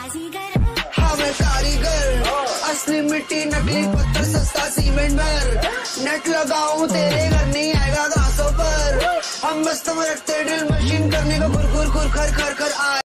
हाँ मैं कारीगर, असली मिट्टी नकली पत्थर सस्ता सीमेंट भर, नेट लगाऊं तेरे घर नहीं आएगा घासों पर। हम मस्त रखते ड्रिल मशीन करने को खुर खुर खुर खर खर खर।